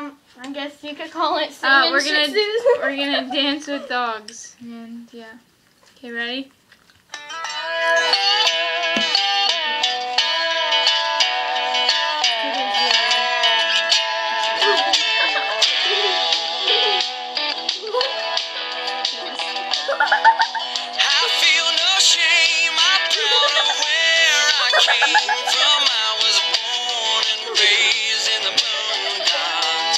I guess you could call it singing Shih Tzus. We're gonna dance with dogs, and yeah. Okay, ready? I feel no shame. I'm proud of where I came from. I was born and raised in the Boondocks.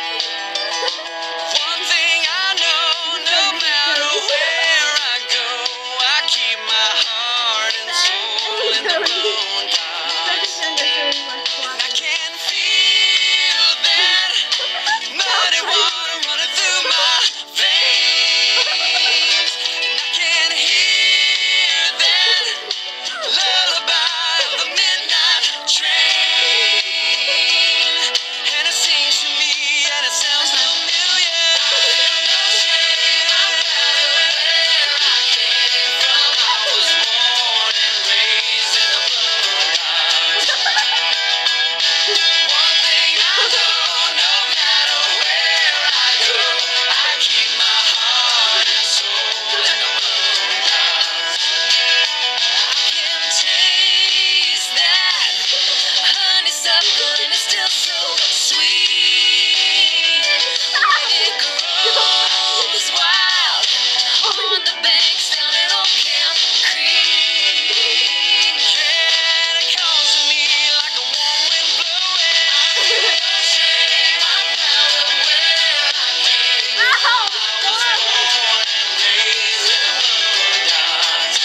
One thing I know, no matter where I go, I keep my heart and soul in the Boondocks. And I can feel that muddy water running through my veins. And I can hear that lullaby of the midnight train. And it sings to me and it sounds familiar. I feel no shame. I'm proud of where I came from. I was born and raised in the Boondocks. One thing I know, no matter where I go, I keep my heart and soul in the Boondocks. I can taste that honeysuckle and it's still so sweet. When it grows wild on the banks down in Old Camp Creek. Yeah, it calls to me like a warm wind blowing. I feel no shame. I'm proud of where I came. I was born and raised in the Boondocks.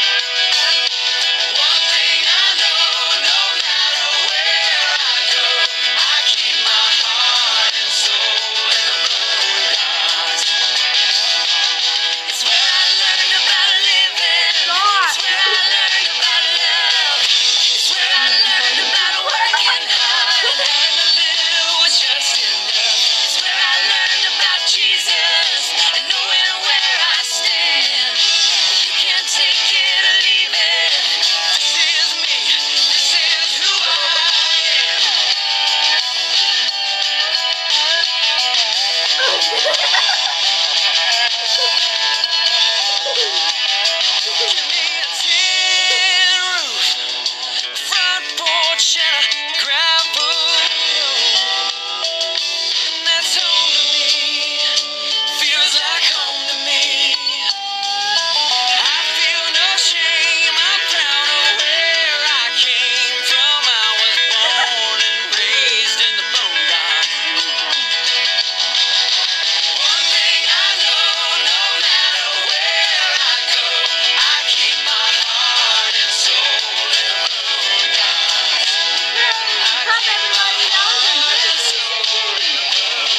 One thing I know, no matter where I go, I keep my heart and soul in the Boondocks. It's where I learned about living. It's where I learned about love. It's where I learned about working hard and having a little was just enough. It's where I learned about Jesus and knowing where I stand. You can't take it or leave it. This is me. This is who I Give me a tin roof, front porch, and a gravel road. And that's home to me. Feels like home to me. I feel no shame. I'm proud of where I came from. I was born and raised in the Boondocks. One thing I know, no matter where I go, I keep my heart and soul in the Boondocks. I keep my heart and soul in the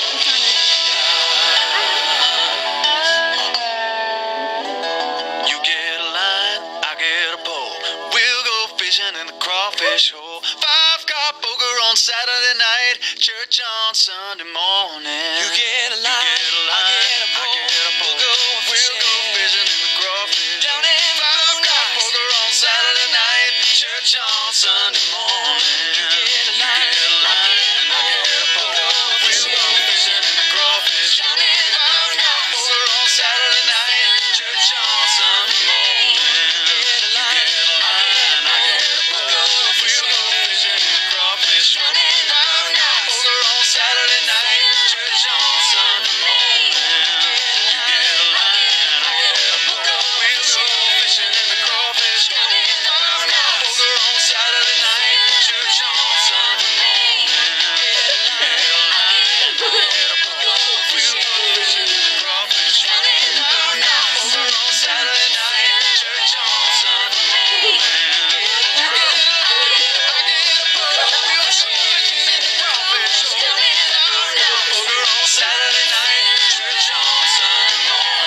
Boondocks. You get a line, I get a pole. We'll go fishing in the crawfish hole. 5-car poker on Saturday night, church on Sunday morning. You get a line, I get a pole. We'll go fishing in the crawfish. Down in 5-car poker on Saturday night, church on Sunday morning. You get a line, I get a pole. We'll go fishing in the crawfish. Down in 5-car poker on Saturday night, church on Sunday morning. You get a line, I get a pole. We'll go fishing in the crawfish. Down in 5-car poker on Saturday night, church on Sunday morning. You get a line, I get a pole. We'll go fishing in the crawfish. Down in 5-car poker on Saturday night, church on Sunday morning. You get a line, I get a pole. We'll go fishing in the crawfish. Down in 5-car poker on Saturday night, church on Sunday morning. You get a line, I get a pole. We'll go fishing in the crawfish. Down in 5-car poker on Saturday night, church on Sunday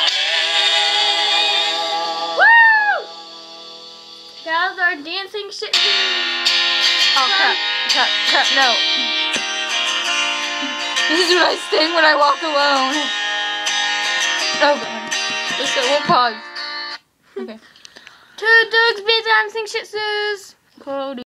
morning. Woo! That was our dancing Shih Tzus. Oh crap, no. This is what I sing when I walk alone. Oh god. Listen, we'll pause. Okay. Two dogs be dancing Shih Tzus. Cody.